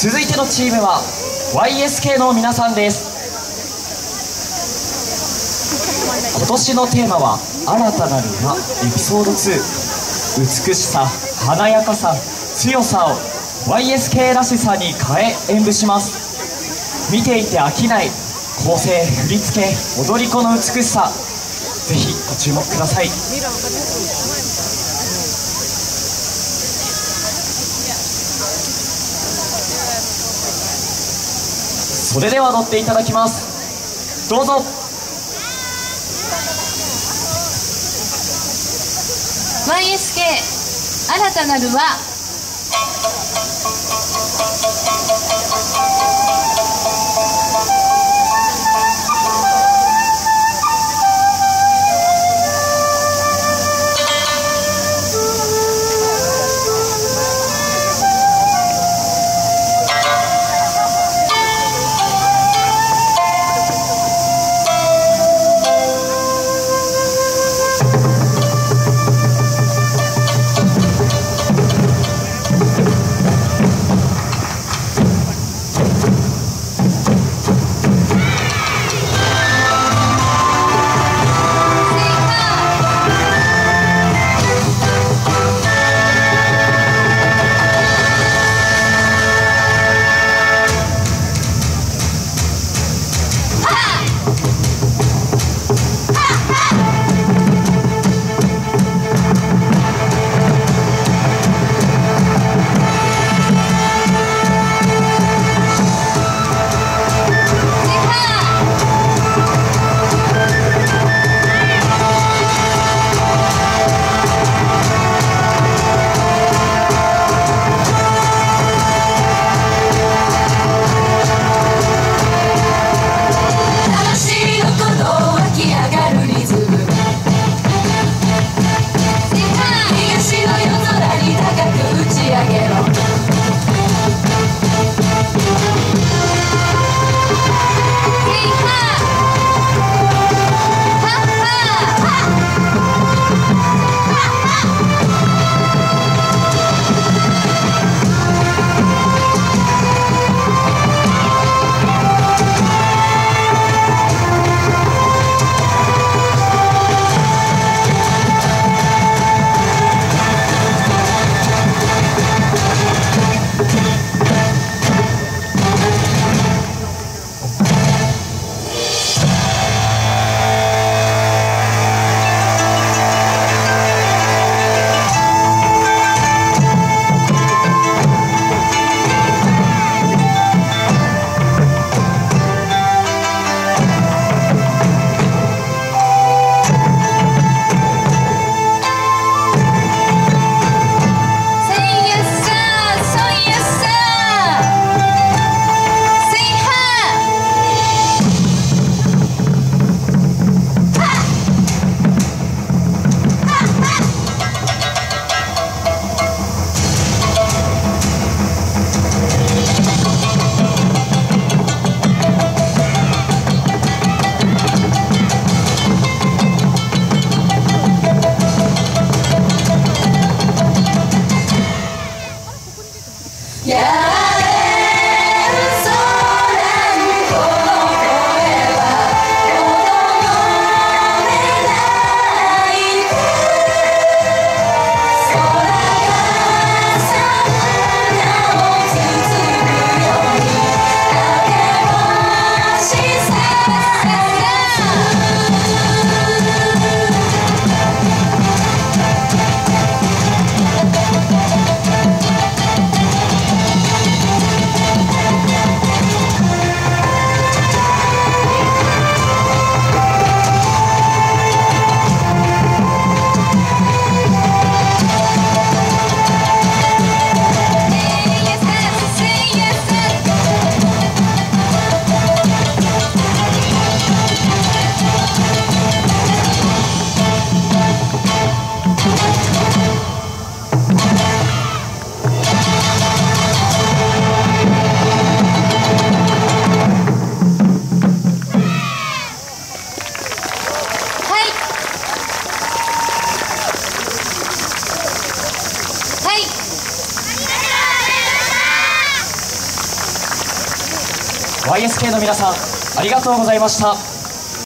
続いてのチームは YSK の皆さんです。今年のテーマは新たなる輪エピソード2、美しさ、華やかさ、強さを YSK らしさに変え演舞します。見ていて飽きない構成、振り付け、踊り子の美しさ、ぜひご注目ください。それでは踊っていただきます。どうぞ。 YSK 新たなる輪。 YSK の皆さんありがとうございました。